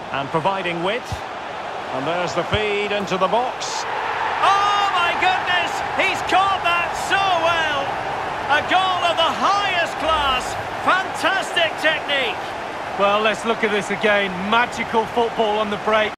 And providing width. And there's the feed into the box. Oh my goodness! He's caught that so well! A goal of the highest class. Fantastic technique. Well, let's look at this again. Magical football on the break.